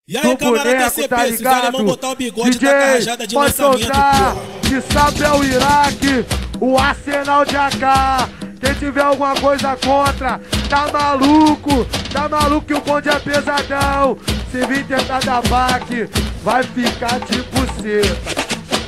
E aí, camarada TCP, tá se os alemão botar o bigode, DJ, tá com a rajada de pode lançamento, soltar, porra. que sabe é o Iraque, o arsenal de AK. Quem tiver alguma coisa contra, tá maluco que o bonde é pesadão. Se vir tentar dar baque, vai ficar de buceta.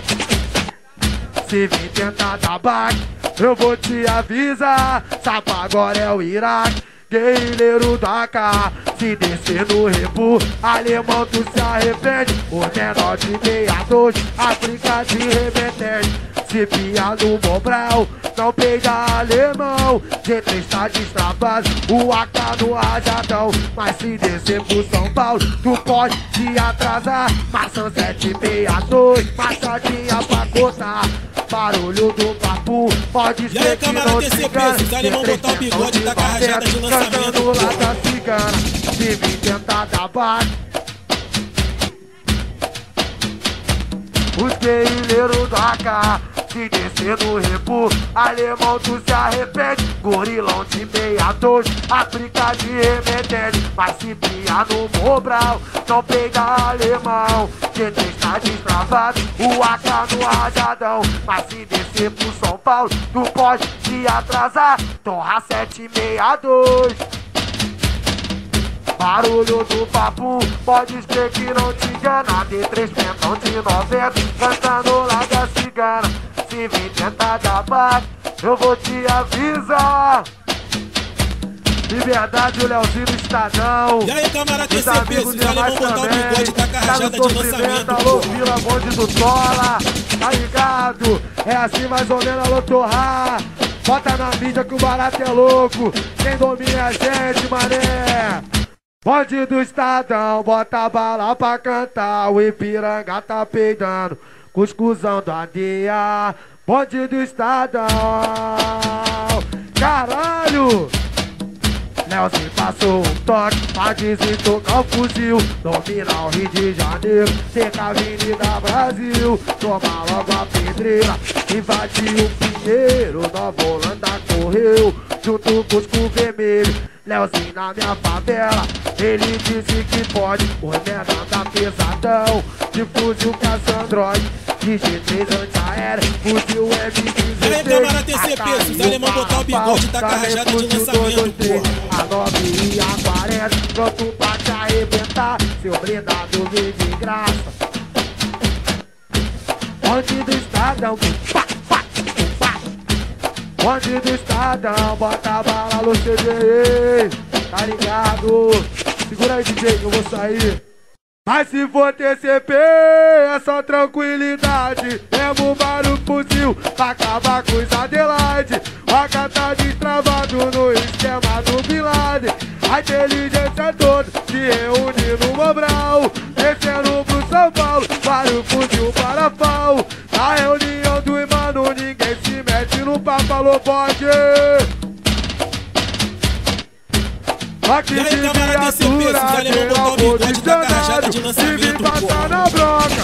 Se vir tentar dar baque, eu vou te avisar. Sabe agora é o Iraque, guerrilheiro da AK. Se descer no rebu, alemão tu se arrepende. O menor de 62, África de remetente. Se pia no Mobral, não peida alemão. G3 tá destravado, o AK no rajadão. Mas se descer pro São Paulo, tu pode te atrasar. Maçã 762, machadinha pra cortar. Barulho do papo, pode ser. E aí, camarada TCP, se os alemão botar o bigode, tá com a rajada de lançamento, lá da cigana, se vir tentar dar baque, os guerrilheiros do AK. Se descer no rebu, alemão tu se arrepende. Gorilão de 62, África de remetente. Mas se pia no Mobral, não peida alemão. Quem está destravado, o AK no rajadão. Mas se descer pro São Paulo, tu pode te atrasar. Torra 762. Barulho do papo, pode ser que não te engana. T3 pentão de 90, cantando lá da cigana. Se vir tentar dar baque, eu vou te avisar. Liberdade, o Leozinho do Estadão. E aí, camarada TCP, se os alemão botar o bigode, tá com a rajada de lançamento, alô, Vila Bonde do Tola, tá ligado? É assim mais ou menos, alô, Torrar. Bota na mídia que o barato é louco. Quem domina é a gente, mané. Bonde do Estadão, bota bala pra cantar. O Ipiranga tá peidando, cuscuzão do Adia. Bonde do Estadão, caralho. Leozinho passou um toque pra desentocar o fuzil. Domina o Rio de Janeiro, cerca a Avenida Brasil. Toma logo a pedreira, invadiu o Pinheiro. Nova Holanda correu, junto com os cu vermelho. Leozinho na minha favela, ele disse que pode. O menor da pesadão, de fuzil caçandroide, de G3 antiaérea, fuzil M16. E aí, camarada TCP, se os alemão botar o bigode, tá com a rajada de lançamento, porra. A 9 e a 40, pronto pra te arrebentar. Seu blindado vem de graça. Bonde do Estadão, pá, pá, pá. Bonde do Estadão, bota a bala no CD. Tá ligado? Segura aí, DJ, que eu vou sair. Mas se for TCP, é só tranquilidade. Mesmo barulho fuzil pra acabar com os Adelaide. O AK tá destravado no esquema do Bin Laden. A inteligência toda se reúne no Mobral, descendo pro São Paulo, barulho fuzil para pau. Na reunião do irmão, ninguém se mete no papo, alô, pode. Aqui e aí, camarada TCP, se os alemão botar o bigode, tá com a rajada de lançamento, porra. Na bronca.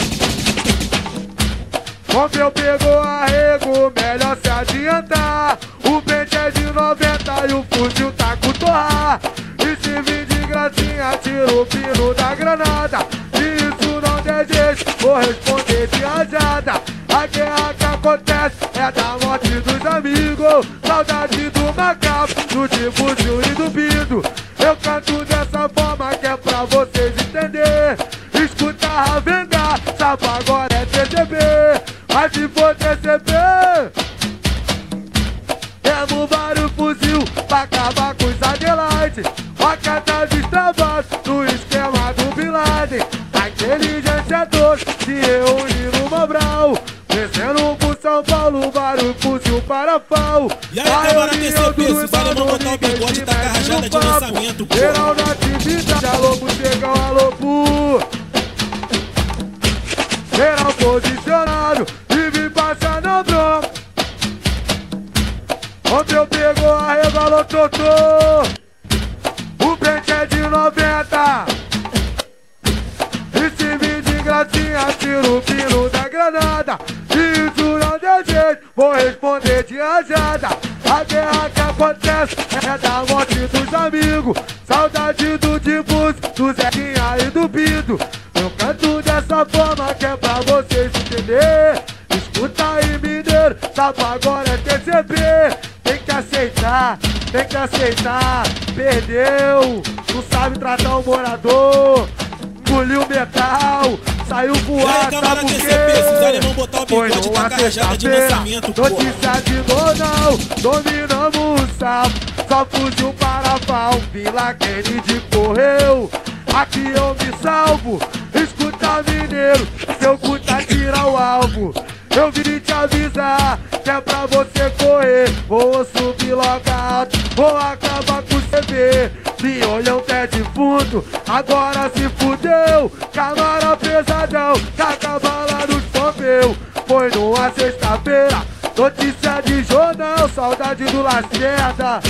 Como eu pegou arrego, melhor se adiantar. O pente é de 90 e o fuzil tá com torrar. E se vir de gracinha, tira o pino da granada. Se isso não der jeito, vou responder de rajada. A guerra que acontece é da morte dos amigos. Saudade do macaco, do difúzio e do bido. Eu canto dessa forma que é pra vocês entender. Escuta a venda, sabe agora é TCP. Mas se for TCP, temos vários fuzil pra acabar com os Adelaide. O AK tá destravado no esquema do Bin Laden. A inteligência toda se reúne no Mobral, descendo pro São Paulo, vários fuzil para pau. E aí, camarada TCP, se os alemão botar o bigode, tá com a rajada de lançamento, porra. Geral na atividade, alô, chegam, alô, pu. Geral posicionado, e vim passar na bronca. Onde eu pegou a regalou totô. O pente é de 90. E se vir de gracinha, tira o pino da granada. Se isso não der jeito, vou responder de rajada. A guerra que acontece é da morte dos amigos. Saudade do difúzio, do Zequinha e do Bido. fundo. Eu canto dessa forma que é pra vocês entender. Escuta aí, mineiro, sabe agora é TCB. Tem que aceitar, perdeu. Não sabe tratar o morador, engoliu metal, saiu voar, sabe por quê? Foi numa sexta-feira, notícia de Donão, dominamos o salvo, só fuzil para pau, Vila Kennedy correu, aqui eu me salvo, escuta mineiro, seu cu tá tira o alvo. Eu vim te avisar que é pra você correr. Vou subir logo alto, vou acabar com o CV. Piolhão pé de fundo, agora se fudeu. Camara pesadão, taca bala nos pombeu. Foi numa sexta-feira, notícia de jornal, saudade do Lacerda.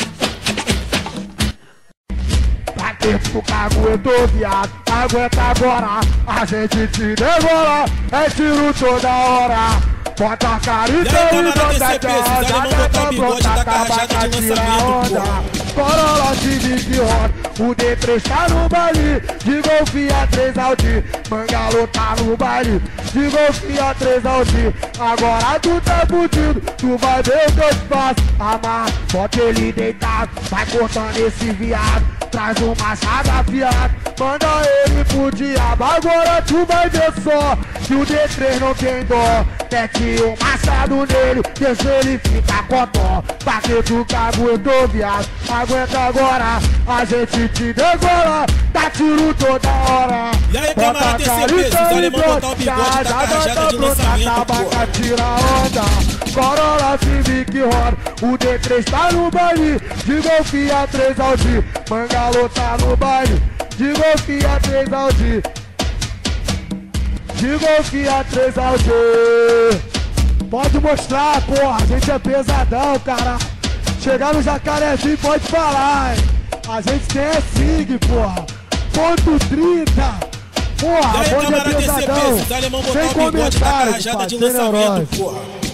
Pra tempo cago eu tô viado, aguenta agora, a gente te devora, é tiro toda hora. Bota a carita e bota a brota, tabaca, tira a onda. Corolla Civic Hot, o D3 tá no baile, de Golf A3 Audi, Mangalo tá no baile, de Golf A3 Audi. Agora tu tá fudido, tu vai ver o teu espaço, amarra, bota ele deitado, vai cortando esse viado, traz um machado afiado, manda ele pro diabo. Agora tu vai ver só, que o D3 não tem dó, mete um machado nele, deixa ele ficar cotó. Pra que tu cago eu tô viado, aguenta agora, a gente te degola, dá tiro toda hora. E aí, camarada, TCP, se os alemão botar o bigode, tá carajada de lançamento, tabaca, tira onda. Corolla Civic Hot, o D3 tá no baile, de Golf A3 Audi, Mangalo tá no baile, de Golf A3 Audi, de Golf A3 Audi. Pode mostrar, porra, a gente é pesadão, cara. Chegar no Jacarezinho pode falar, hein? A gente tem é SIG, porra. Ponto 30. Porra, e aí, bonde é camarada, pesadão. TCP, se os alemão botar o bigode, tá carajada de lançamento, porra.